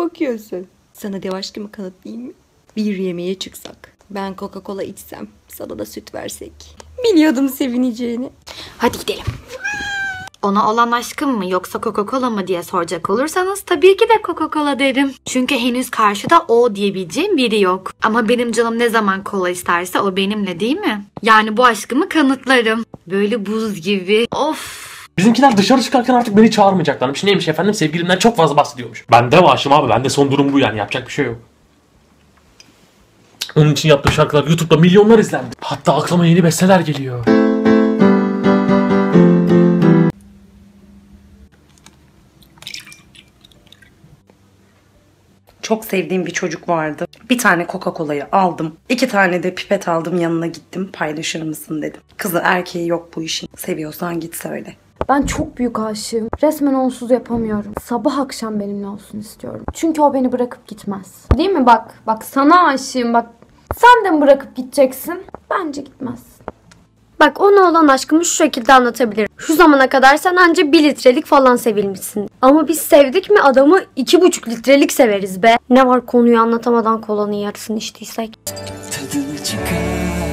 bakıyorsun? Sana dev aşkımı kanıtlayayım mı? Bir yemeğe çıksak, ben Coca-Cola içsem, sana da süt versek. Biliyordum sevineceğini. Hadi gidelim. Ona olan aşkım mı yoksa Coca-Cola mı diye soracak olursanız tabii ki de Coca-Cola derim. Çünkü henüz karşıda o diyebileceğim biri yok. Ama benim canım ne zaman kola isterse o benimle, değil mi? Yani bu aşkımı kanıtlarım. Böyle buz gibi. Of. Bizimkiler dışarı çıkarken artık beni çağırmayacaklarmış. Neymiş efendim, sevgilimden çok fazla bahsediyormuş. Ben de aşığım abi, bende son durum bu yani, yapacak bir şey yok. Onun için yaptığı şarkılar YouTube'da milyonlar izlendi. Hatta aklıma yeni besteler geliyor. Çok sevdiğim bir çocuk vardı. Bir tane Coca-Cola'yı aldım. 2 tane de pipet aldım, yanına gittim. Paylaşır mısın dedim. Kızı erkeği yok bu işin. Seviyorsan git söyle. Ben çok büyük aşığım. Resmen onsuz yapamıyorum. Sabah akşam benimle olsun istiyorum. Çünkü o beni bırakıp gitmez. Değil mi? Bak sana aşığım. Bak sen de mi bırakıp gideceksin? Bence gitmez. Bak, ona olan aşkımı şu şekilde anlatabilirim. Şu zamana kadar sen anca 1 litrelik falan sevilmişsin. Ama biz sevdik mi adamı 2,5 litrelik severiz be. Ne var konuyu anlatamadan kolanın yarısını içtiysek. Tadını çıkar.